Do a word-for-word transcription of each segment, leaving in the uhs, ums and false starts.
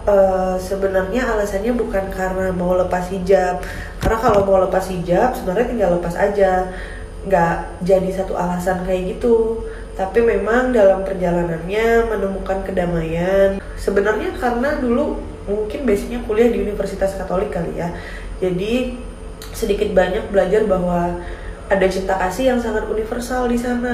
uh, sebenarnya alasannya bukan karena mau lepas hijab. Karena kalau mau lepas hijab sebenarnya tinggal lepas aja, nggak jadi satu alasan kayak gitu. Tapi memang dalam perjalanannya menemukan kedamaian. Sebenarnya karena dulu mungkin basicnya kuliah di Universitas Katolik kali ya. Jadi sedikit banyak belajar bahwa ada cinta kasih yang sangat universal di sana.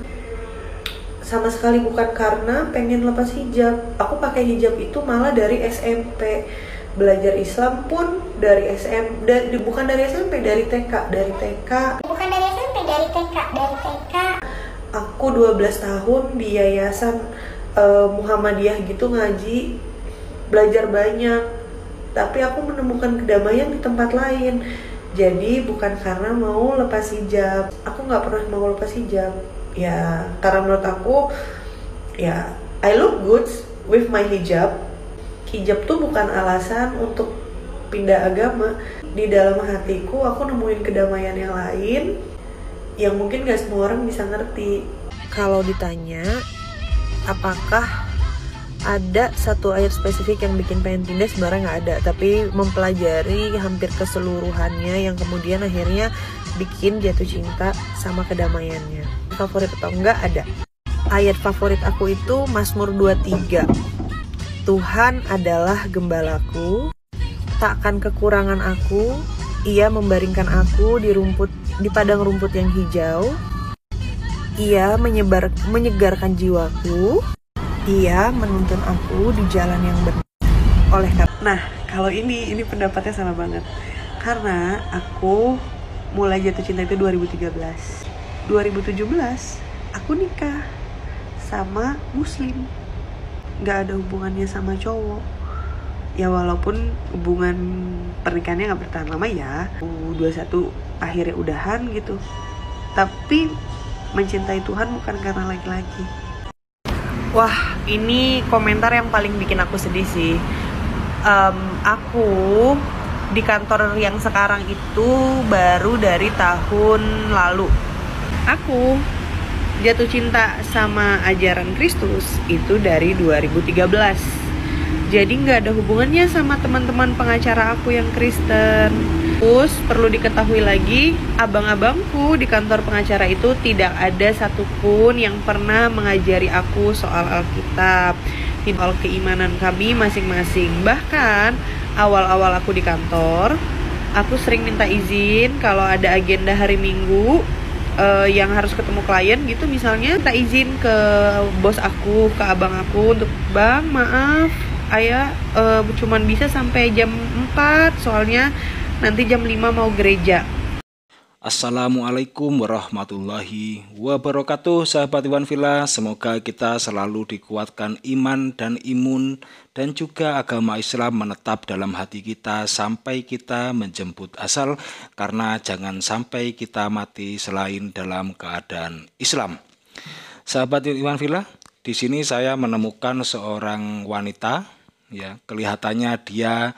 Sama sekali bukan karena pengen lepas hijab. Aku pakai hijab itu malah dari S M P. Belajar Islam pun dari S M P, dari, bukan dari S M P, dari T K, dari T K. Bukan dari S M P, dari T K, dari T K. Aku dua belas tahun di yayasan uh, Muhammadiyah gitu ngaji, belajar banyak. Tapi aku menemukan kedamaian di tempat lain. Jadi bukan karena mau lepas hijab. Aku nggak pernah mau lepas hijab. Ya karena menurut aku, ya I look good with my hijab. Hijab tuh bukan alasan untuk pindah agama. Di dalam hatiku aku nemuin kedamaian yang lain yang mungkin gak semua orang bisa ngerti. Kalau ditanya apakah ada satu ayat spesifik yang bikin pengen pindah, sebenarnya gak ada. Tapi mempelajari hampir keseluruhannya yang kemudian akhirnya bikin jatuh cinta sama kedamaiannya. Favorit atau enggak ada. Ayat favorit aku itu Mazmur dua puluh tiga. Tuhan adalah gembalaku, takkan kekurangan aku. Ia membaringkan aku di rumput di padang rumput yang hijau. Ia menyebar menyegarkan jiwaku. Ia menuntun aku di jalan yang benar. Oleh karena, nah kalau ini ini pendapatnya sama banget. Karena aku mulai jatuh cinta itu dua ribu tiga belas. dua ribu tujuh belas aku nikah sama muslim. Gak ada hubungannya sama cowok. Ya walaupun hubungan pernikahannya gak bertahan lama ya, dua puluh satu akhirnya udahan gitu. Tapi mencintai Tuhan bukan karena laki-laki. Wah, ini komentar yang paling bikin aku sedih sih. um, Aku di kantor yang sekarang itu baru dari tahun lalu. Aku jatuh cinta sama ajaran Kristus itu dari dua ribu tiga belas. Jadi nggak ada hubungannya sama teman-teman pengacara aku yang Kristen. Terus perlu diketahui lagi, abang-abangku di kantor pengacara itu tidak ada satupun yang pernah mengajari aku soal Alkitab, soal keimanan kami masing-masing. Bahkan awal-awal aku di kantor, aku sering minta izin kalau ada agenda hari Minggu uh, yang harus ketemu klien gitu, misalnya minta izin ke bos aku, ke abang aku untuk, "Bang, maaf, ayah uh, cuman bisa sampai jam empat, soalnya nanti jam lima mau gereja." Assalamualaikum warahmatullahi wabarakatuh, sahabat Iwan Villa. Semoga kita selalu dikuatkan iman dan imun, dan juga agama Islam menetap dalam hati kita sampai kita menjemput asal, karena jangan sampai kita mati selain dalam keadaan Islam. Sahabat Iwan Villa, di sini saya menemukan seorang wanita, ya, kelihatannya dia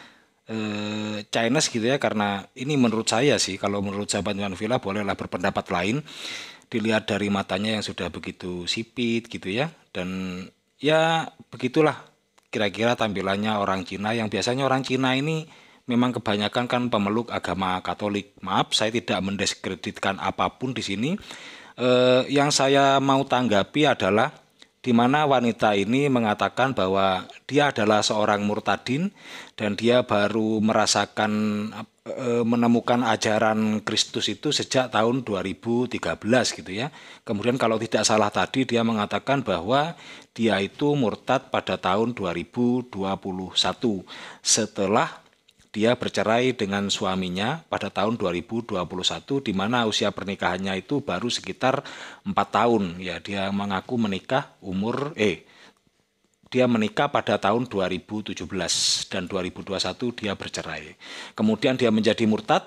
eh, Chinese gitu ya, karena ini menurut saya sih, kalau menurut sahabat Iwan Villa bolehlah berpendapat lain. Dilihat dari matanya yang sudah begitu sipit gitu ya, dan ya begitulah kira-kira tampilannya orang Cina, yang biasanya orang Cina ini memang kebanyakan kan pemeluk agama Katolik. Maaf, saya tidak mendiskreditkan apapun di sini. Eh, yang saya mau tanggapi adalah di mana wanita ini mengatakan bahwa dia adalah seorang murtadin dan dia baru merasakan e, menemukan ajaran Kristus itu sejak tahun dua ribu tiga belas gitu ya. Kemudian kalau tidak salah tadi dia mengatakan bahwa dia itu murtad pada tahun dua ribu dua puluh satu setelah dia bercerai dengan suaminya pada tahun dua ribu dua puluh satu, di mana usia pernikahannya itu baru sekitar empat tahun. Ya, dia mengaku menikah umur eh dia menikah pada tahun dua ribu tujuh belas dan dua ribu dua puluh satu dia bercerai. Kemudian dia menjadi murtad.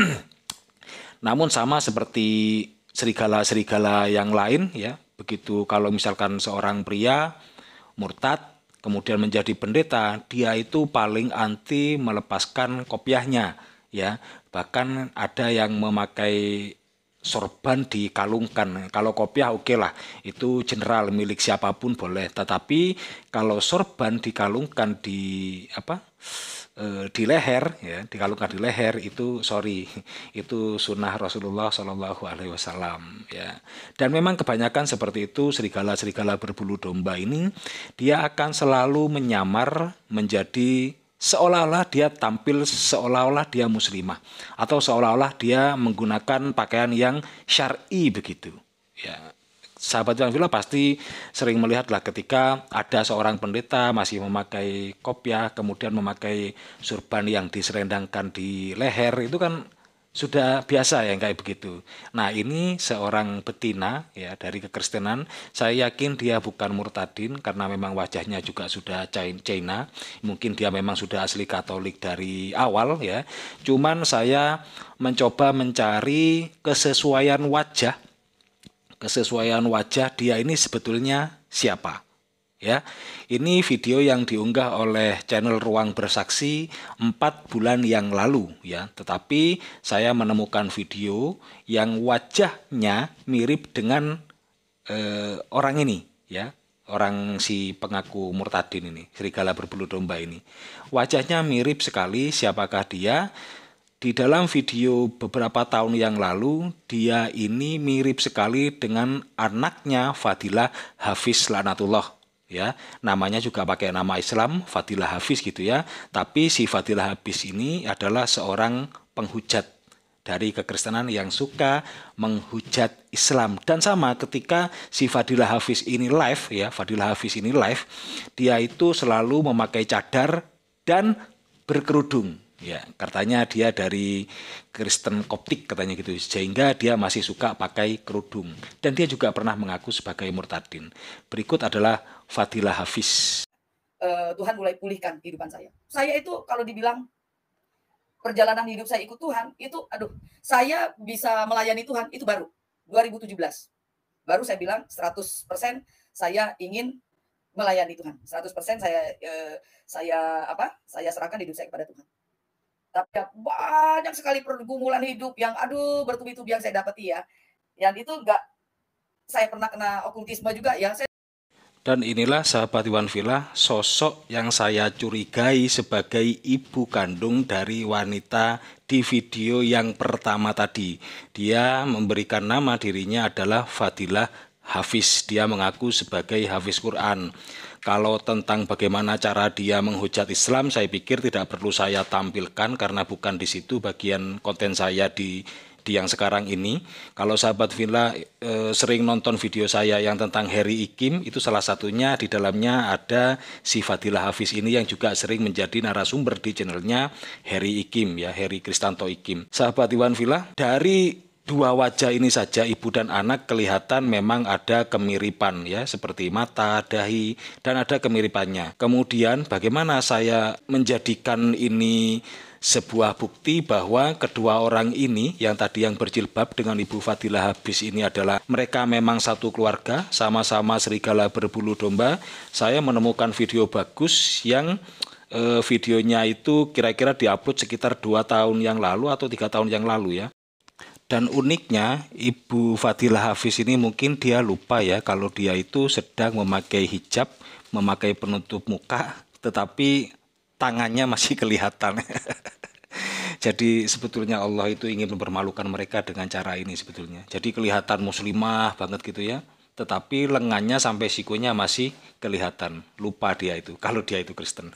Namun sama seperti serigala-serigala yang lain ya, begitu kalau misalkan seorang pria murtad kemudian menjadi pendeta, dia itu paling anti melepaskan kopiahnya ya. Bahkan ada yang memakai sorban dikalungkan. Kalau kopiah oke lah, itu general milik siapapun boleh. Tetapi kalau sorban dikalungkan di apa eh, di leher, ya dikalungkan di leher, itu sorry, itu sunnah Rasulullah Shallallahu Alaihi Wasallam, ya. Dan memang kebanyakan seperti itu, serigala-serigala berbulu domba ini dia akan selalu menyamar menjadi seolah-olah dia tampil seolah-olah dia muslimah, atau seolah-olah dia menggunakan pakaian yang syar'i begitu, ya. Sahabat yang Villa pasti sering melihatlah ketika ada seorang pendeta masih memakai kopiah, kemudian memakai surban yang diserendangkan di leher, itu kan sudah biasa yang kayak begitu. Nah, ini seorang betina ya dari kekristenan. Saya yakin dia bukan murtadin karena memang wajahnya juga sudah China. Mungkin dia memang sudah asli Katolik dari awal ya. Cuman saya mencoba mencari kesesuaian wajah kesesuaian wajah dia ini sebetulnya siapa, ya. Ini video yang diunggah oleh channel Ruang Bersaksi empat bulan yang lalu, ya. Tetapi saya menemukan video yang wajahnya mirip dengan eh, orang ini, ya. Orang si pengaku murtadin ini, serigala berbulu domba ini. Wajahnya mirip sekali. Siapakah dia? Di dalam video beberapa tahun yang lalu, dia ini mirip sekali dengan anaknya Fadilah Hafiz Laknatullah, ya. Namanya juga pakai nama Islam, Fadilah Hafiz gitu ya. Tapi si Fadilah Hafiz ini adalah seorang penghujat dari kekristenan yang suka menghujat Islam. Dan sama ketika si Fadilah Hafiz ini live, ya, Fadilah Hafiz ini live, dia itu selalu memakai cadar dan berkerudung. Ya, katanya dia dari Kristen Koptik katanya gitu, sehingga dia masih suka pakai kerudung. Dan dia juga pernah mengaku sebagai murtadin. Berikut adalah Fadilah Hafiz. Uh, Tuhan mulai pulihkan kehidupan saya. Saya itu kalau dibilang perjalanan hidup saya ikut Tuhan, itu aduh, saya bisa melayani Tuhan itu baru dua ribu tujuh belas. Baru saya bilang seratus persen saya ingin melayani Tuhan. seratus persen saya uh, saya apa? Saya serahkan hidup saya kepada Tuhan. Tapi banyak sekali pergumulan hidup yang aduh bertubi-tubi yang saya dapati ya. Yang itu enggak, saya pernah kena okultisme juga ya. Saya... Dan inilah sahabat Iwan Villa, sosok yang saya curigai sebagai ibu kandung dari wanita di video yang pertama tadi. Dia memberikan nama dirinya adalah Fadilah Hafiz. Dia mengaku sebagai Hafiz Quran. Kalau tentang bagaimana cara dia menghujat Islam, saya pikir tidak perlu saya tampilkan karena bukan di situ bagian konten saya di di yang sekarang ini. Kalau sahabat Villa e, sering nonton video saya yang tentang Heri Ikim, itu salah satunya di dalamnya ada si Fadilah Hafiz ini yang juga sering menjadi narasumber di channelnya Heri Ikim, ya, Heri Kristanto Ikim. Sahabat Iwan Villa, dari dua wajah ini saja ibu dan anak kelihatan memang ada kemiripan, ya, seperti mata, dahi, dan ada kemiripannya. Kemudian bagaimana saya menjadikan ini sebuah bukti bahwa kedua orang ini yang tadi yang berjilbab dengan Ibu Fadilah Hafiz ini adalah mereka memang satu keluarga, sama-sama serigala berbulu domba. Saya menemukan video bagus yang eh, videonya itu kira-kira diupload sekitar dua tahun yang lalu atau tiga tahun yang lalu, ya. Dan uniknya Ibu Fadilah Hafiz ini mungkin dia lupa ya kalau dia itu sedang memakai hijab, memakai penutup muka, tetapi tangannya masih kelihatan. Jadi sebetulnya Allah itu ingin mempermalukan mereka dengan cara ini sebetulnya. Jadi kelihatan muslimah banget gitu ya, tetapi lengannya sampai sikunya masih kelihatan. Lupa dia itu kalau dia itu Kristen.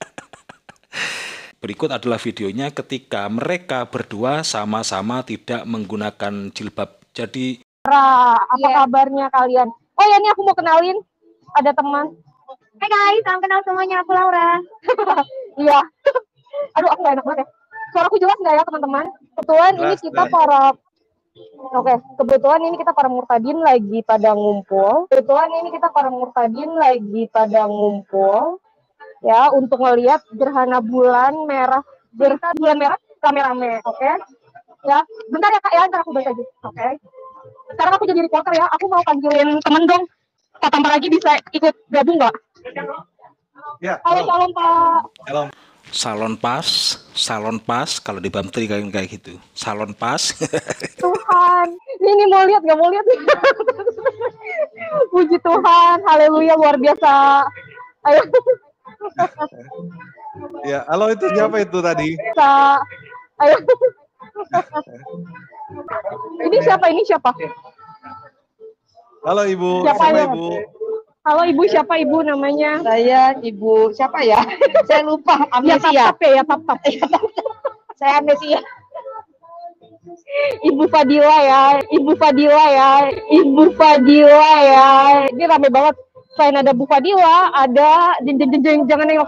Berikut adalah videonya ketika mereka berdua sama-sama tidak menggunakan jilbab. Jadi, Ra, apa yeah. kabarnya kalian? Oh ya, ini aku mau kenalin, ada teman. Hai guys, salam kenal semuanya, aku Laura. Iya. Aduh, aku gak enak banget ya. Suaraku jelas nggak ya teman-teman? Kebetulan jelas, ini kita jelas. para... Oke, okay. kebetulan ini kita para murtadin lagi pada ngumpul. Kebetulan ini kita para murtadin lagi pada ngumpul. Ya, untuk melihat gerhana bulan merah, gerhana bulan merah rame-rame, oke? Okay? Ya, bentar ya kak ya, ntar aku balik lagi, oke? Okay? Sekarang aku jadi reporter ya, aku mau panggilin temen dong. Pak Tampar lagi bisa ikut gabung nggak? Ya. Halo, salon Pak. Halo. Salon pas, salon pas, kalau di Bamtri kayak kayak gitu, salon pas. Tuhan, Ini, ini mau lihat nggak mau lihat? Puji Tuhan, haleluya luar biasa. Ayo. Ya, halo itu siapa itu tadi? Bisa. Ayo. Ini siapa? Ini siapa? Halo Ibu, Siapa siapa ya? Ibu? Halo Ibu, siapa Ibu namanya? Saya Ibu siapa ya? Saya lupa. Ya, tap Amnesia. tap ya, tap tap. Saya amnesia. Ibu Fadila ya, Ibu Fadila ya, Ibu Fadila ya. Ini rame banget. Selain ada Bu Fadila, ada jeng jeng jeng, jeng jangan nengok.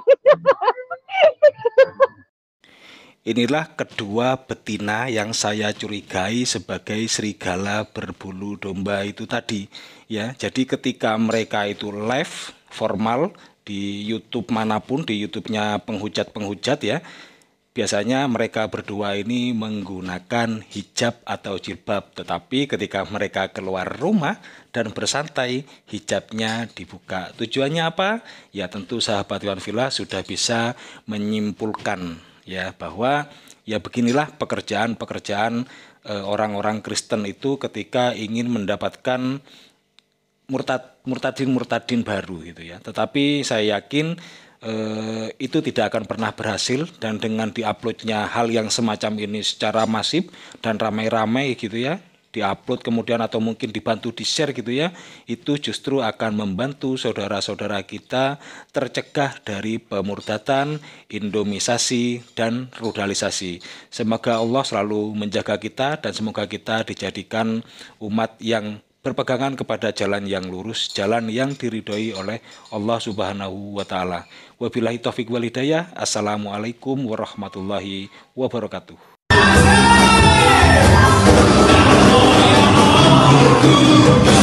Inilah kedua betina yang saya curigai sebagai serigala berbulu domba itu tadi ya. Jadi ketika mereka itu live formal di YouTube manapun, di YouTube-nya penghujat-penghujat ya, biasanya mereka berdua ini menggunakan hijab atau jilbab, tetapi ketika mereka keluar rumah dan bersantai, hijabnya dibuka. Tujuannya apa? Ya tentu sahabat Iwan Villa sudah bisa menyimpulkan ya bahwa ya beginilah pekerjaan-pekerjaan eh, orang-orang Kristen itu ketika ingin mendapatkan murtad murtadin-murtadin baru gitu ya. Tetapi saya yakin eh, itu tidak akan pernah berhasil, dan dengan diuploadnya hal yang semacam ini secara masif dan ramai-ramai gitu ya, diupload kemudian atau mungkin dibantu di-share gitu ya, itu justru akan membantu saudara-saudara kita tercegah dari pemurtatan, indomisasi, dan rudalisasi. Semoga Allah selalu menjaga kita dan semoga kita dijadikan umat yang berpegangan kepada jalan yang lurus, jalan yang diridhoi oleh Allah Subhanahu wa taala. Wabillahi taufik wal hidayah. Assalamualaikum warahmatullahi wabarakatuh. Ooh.